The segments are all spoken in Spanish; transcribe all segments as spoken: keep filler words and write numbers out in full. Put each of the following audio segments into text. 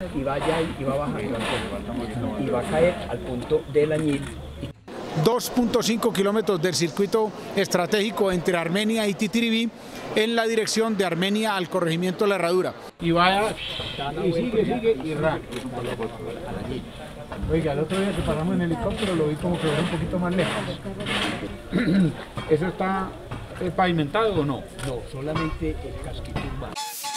Y va allá y va bajando y va a caer al punto del Añil. dos punto cinco kilómetros del circuito estratégico entre Armenia y Titiribí en la dirección de Armenia al corregimiento de la Herradura. Y vaya, y sigue, sigue, y ra. Oiga, el otro día que pasamos en helicóptero lo vi como que era un poquito más lejos. ¿Eso está pavimentado o no? No, solamente el casquito urbano.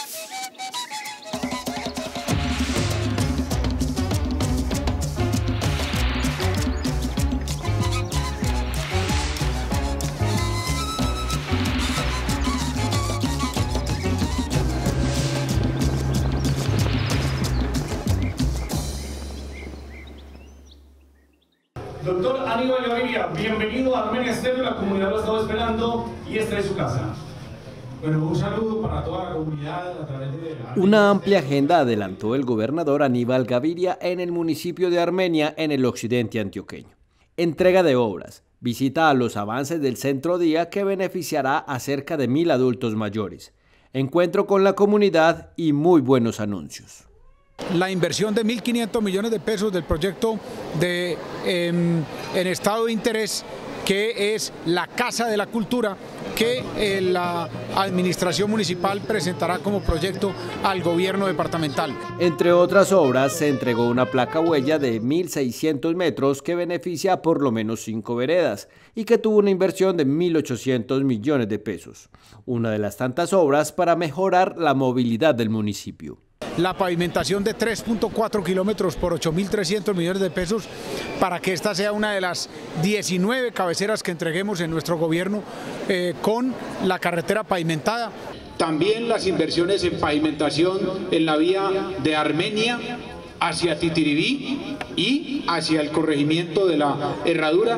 Doctor Aníbal Gaviria, bienvenido a Armenia Estéreo, la comunidad lo estaba esperando y esta es su casa. Bueno, un saludo para toda la comunidad a través de... Una amplia agenda adelantó el gobernador Aníbal Gaviria en el municipio de Armenia, en el occidente antioqueño. Entrega de obras, visita a los avances del Centro Día que beneficiará a cerca de mil adultos mayores, encuentro con la comunidad y muy buenos anuncios. La inversión de mil quinientos millones de pesos del proyecto de, eh, en estado de interés, que es la Casa de la Cultura, que eh, la administración municipal presentará como proyecto al gobierno departamental. Entre otras obras, se entregó una placa huella de mil seiscientos metros que beneficia a por lo menos cinco veredas y que tuvo una inversión de mil ochocientos millones de pesos. Una de las tantas obras para mejorar la movilidad del municipio. La pavimentación de tres punto cuatro kilómetros por ocho mil trescientos millones de pesos para que esta sea una de las diecinueve cabeceras que entreguemos en nuestro gobierno eh, con la carretera pavimentada. También las inversiones en pavimentación en la vía de Armenia hacia Titiribí y hacia el corregimiento de la Herradura.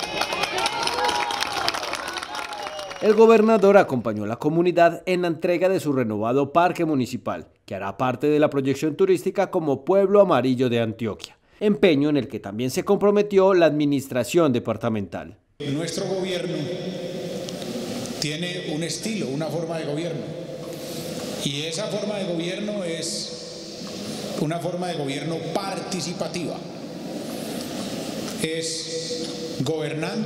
El gobernador acompañó a la comunidad en la entrega de su renovado parque municipal, que hará parte de la proyección turística como Pueblo Amarillo de Antioquia, empeño en el que también se comprometió la administración departamental. Nuestro gobierno tiene un estilo, una forma de gobierno, y esa forma de gobierno es una forma de gobierno participativa, es gobernando,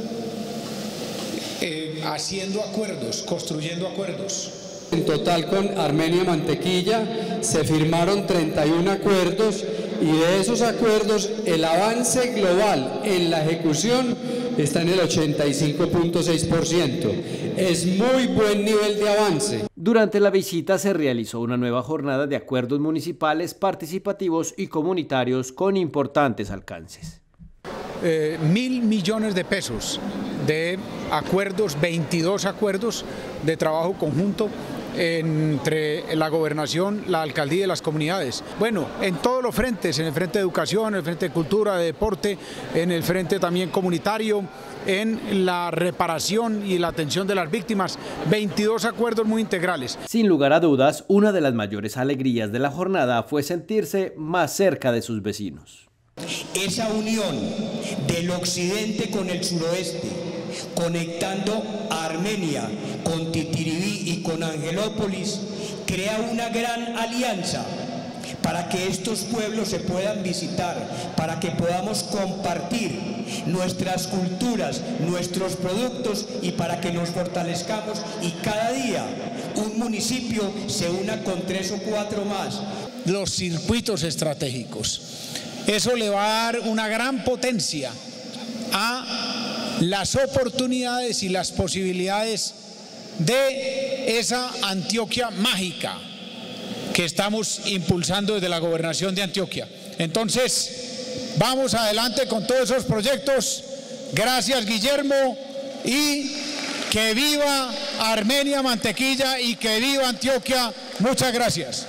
Eh, haciendo acuerdos, construyendo acuerdos. En total con Armenia Mantequilla se firmaron treinta y un acuerdos y de esos acuerdos el avance global en la ejecución está en el ochenta y cinco punto seis por ciento. Es muy buen nivel de avance. Durante la visita se realizó una nueva jornada de acuerdos municipales participativos y comunitarios con importantes alcances. Eh, mil millones de pesos de acuerdos, veintidós acuerdos de trabajo conjunto entre la gobernación, la alcaldía y las comunidades. Bueno, en todos los frentes, en el frente de educación, en el frente de cultura, de deporte, en el frente también comunitario, en la reparación y la atención de las víctimas, veintidós acuerdos muy integrales. Sin lugar a dudas, una de las mayores alegrías de la jornada fue sentirse más cerca de sus vecinos. Esa unión del occidente con el suroeste, conectando a Armenia con Titiribí y con Angelópolis, crea una gran alianza para que estos pueblos se puedan visitar, para que podamos compartir nuestras culturas, nuestros productos y para que nos fortalezcamos y cada día un municipio se una con tres o cuatro más. Los circuitos estratégicos. Eso le va a dar una gran potencia a las oportunidades y las posibilidades de esa Antioquia mágica que estamos impulsando desde la gobernación de Antioquia. Entonces, vamos adelante con todos esos proyectos. Gracias, Guillermo, y que viva Armenia Mantequilla y que viva Antioquia. Muchas gracias.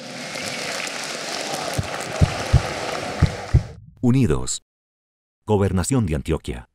Unidos. Gobernación de Antioquia.